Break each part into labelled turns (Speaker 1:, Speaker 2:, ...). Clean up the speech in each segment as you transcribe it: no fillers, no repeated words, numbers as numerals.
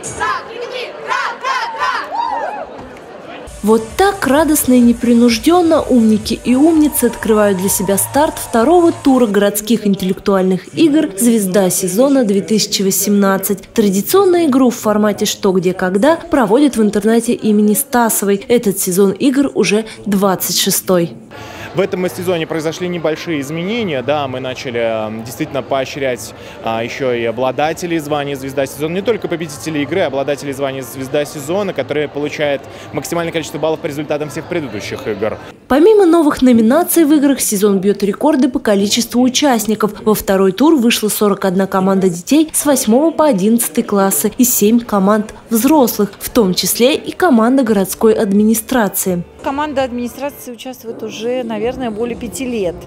Speaker 1: Вот так радостно и непринужденно умники и умницы открывают для себя старт второго тура городских интеллектуальных игр «Звезда сезона-2018». Традиционную игру в формате «Что, где, когда» проводят в интернате имени Стасовой. Этот сезон игр уже 26-й.
Speaker 2: В этом сезоне произошли небольшие изменения. Да, мы начали действительно поощрять еще и обладателей звания «Звезда сезона». Не только победителей игры, а обладателей звания «Звезда сезона», которые получают максимальное количество баллов по результатам всех предыдущих игр.
Speaker 1: Помимо новых номинаций в играх, сезон бьет рекорды по количеству участников. Во второй тур вышла 41 команда детей с 8 по 11 классы и 7 команд взрослых, в том числе и команда городской администрации.
Speaker 3: Команда администрации участвует уже, наверное, более 5 лет.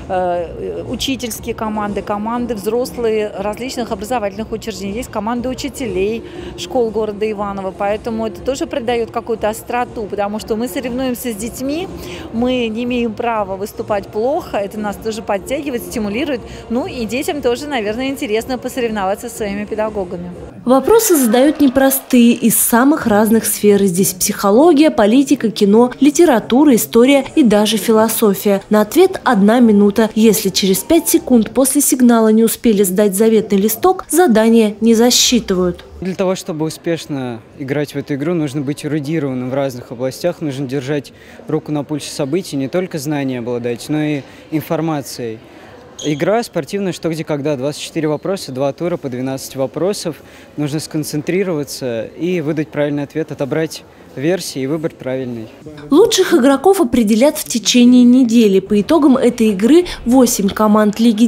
Speaker 3: Учительские команды, команды взрослые различных образовательных учреждений. Есть команды учителей школ города Иваново. Поэтому это тоже придает какую-то остроту, потому что мы соревнуемся с детьми, мы не имеем права выступать плохо, это нас тоже подтягивает, стимулирует. Ну и детям тоже, наверное, интересно посоревноваться со своими педагогами.
Speaker 1: Вопросы задают непростые, из самых разных сфер. Здесь психология, политика, кино, литература, история и даже философия. На ответ 1 минута. Если через 5 секунд после сигнала не успели сдать заветный листок, задание не засчитывают.
Speaker 4: Для того, чтобы успешно играть в эту игру, нужно быть эрудированным в разных областях, нужно держать руку на пульсе событий, не только знания обладать, но и информацией. Игра спортивная «Что, где, когда». 24 вопроса, 2 тура по 12 вопросов. Нужно сконцентрироваться и выдать правильный ответ, отобрать версии и выбрать правильный.
Speaker 1: Лучших игроков определят в течение недели. По итогам этой игры 8 команд Лиги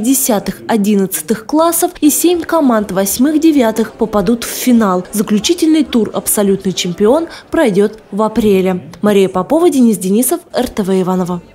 Speaker 1: 10-11 классов и 7 команд 8-9 попадут в финал. Заключительный тур «Абсолютный чемпион» пройдет в апреле. Мария Попова, Денис Денисов, РТВ Иваново.